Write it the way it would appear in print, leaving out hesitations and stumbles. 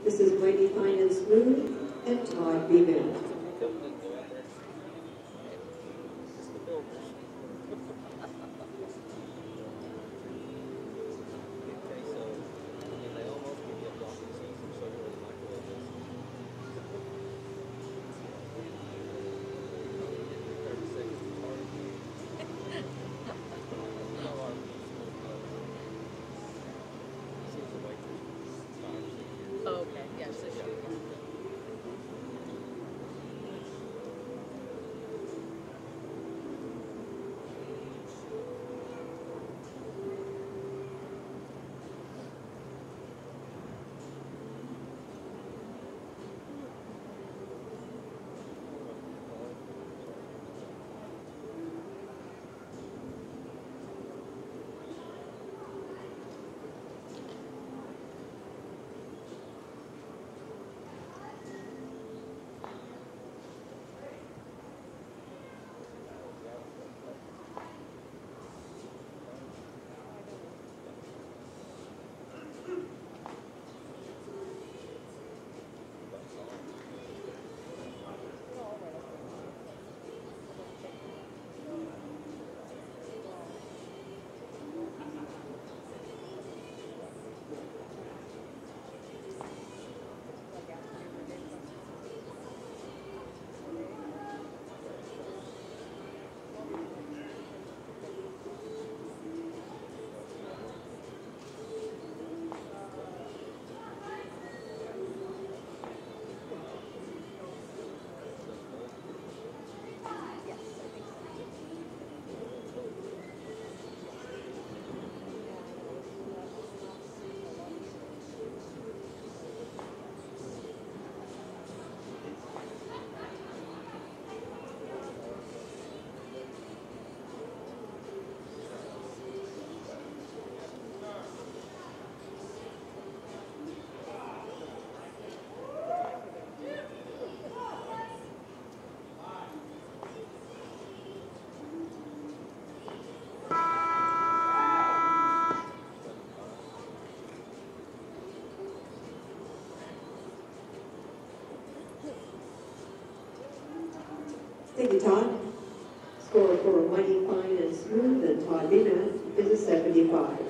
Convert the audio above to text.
This is Mighty Fine and Smooth and Todd Bimat. Oh, okay, yes, this should. Thank you, Todd. Score for Mighty Fine and Smooth and Todd Bimat is a 75.